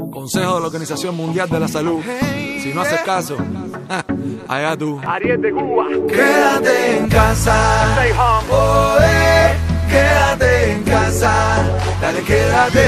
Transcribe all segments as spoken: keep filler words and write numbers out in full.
Consejo de la Organización Mundial de la Salud. Si no haces caso, allá tú. Ariel de Cuba. Quédate en casa. Stay home. Oh, eh, quédate en casa. Dale, quédate.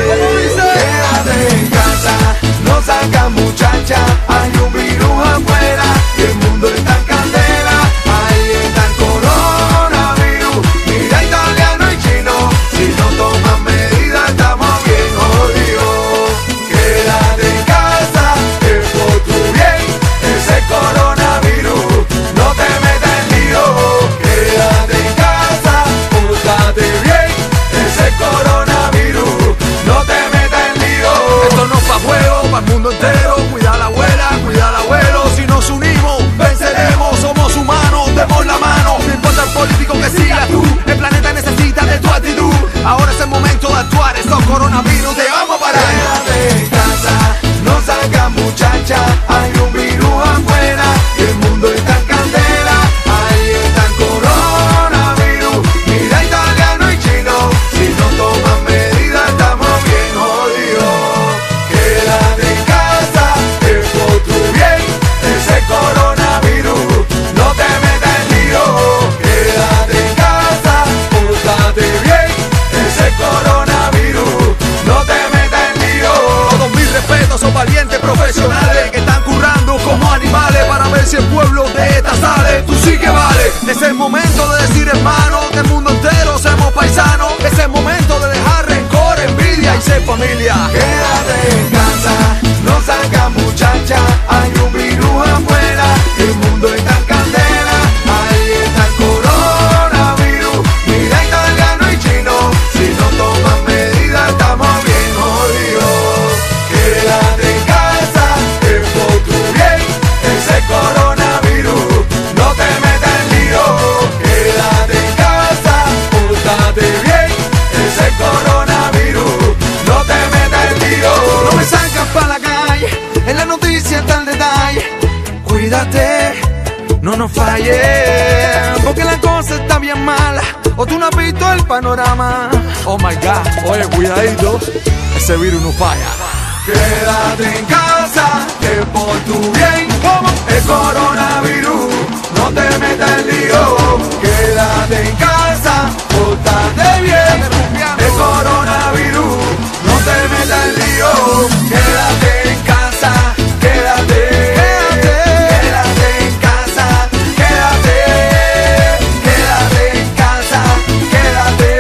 Quédate en casa. No salgas, muchacha. Hay un virus afuera. Y el mundo está en candela. Ahí está el coronavirus. Mira, italiano y chino. Si no toman medidas, estamos bien jodidos. Quédate en casa, es por tu bien. Ese coronavirus no te metas en lío. Quédate en casa, pórtate bien. Ese coronavirus no te metas en lío. Esto no es pa' juego, para el mundo entero. Cuida a la abuela, cuida al abuelo. Si nos unimos, venceremos. Somos humanos, demos la mano. No importa el político que sigas tú. El planeta necesita de tu actitud. Ahora es el momento de actuar. Estos coronavirus te vamos a parar. Quédate en casa, no salgas, muchacha. Hay un virus afuera y el mundo está en candela. Ahí está el coronavirus. Mira, italiano y chino. Si no toman medidas, estamos bien jodidos. Quédate en casa, es por tu bien. Ese coronavirus no te metas en lío. Quédate en casa, pórtate bien. Ese coronavirus no te metas en lío. Todos mis respetos, son valientes profesionales que están currando como animales para ver si el pueblo de esta sale. Tú sí que vale. Es el momento de decir, hermano, que el mundo entero seamos paisanos. Es el momento de dejar rencor, envidia y ser familia. Quédate en casa, no salgas, muchacha. Hay un virus afuera, el mundo está en candela. Ahí está el coronavirus. Mira, italiano y chino. Si no toman medidas, estamos bien jodidos. Quédate en casa, es por tu bien. Ese coronavirus no te metas en lío. Quédate en casa, pórtate bien. Ese coronavirus no te metas en lío. No me salgas pa' la calle, en la noticia está el detalle. Cuídate, no nos falles, porque la cosa está bien mala. O tú no has visto el panorama. Oh my God, oye, cuidadito, ese virus no falla. Quédate en casa, que por tu bien. El coronavirus no te metas en lío. Quédate en casa, pórtate bien. El coronavirus no te metas en lío. Quédate en casa, quédate. Quédate en casa, quédate. Quédate en casa, quédate.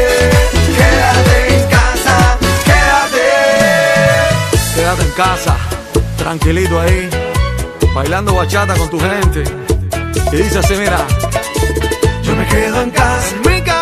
Quédate en casa, quédate. Quédate en casa, tranquilito ahí, bailando bachata con tu gente. Y dice así, mira, Yo me quedo en casa, en mi casa.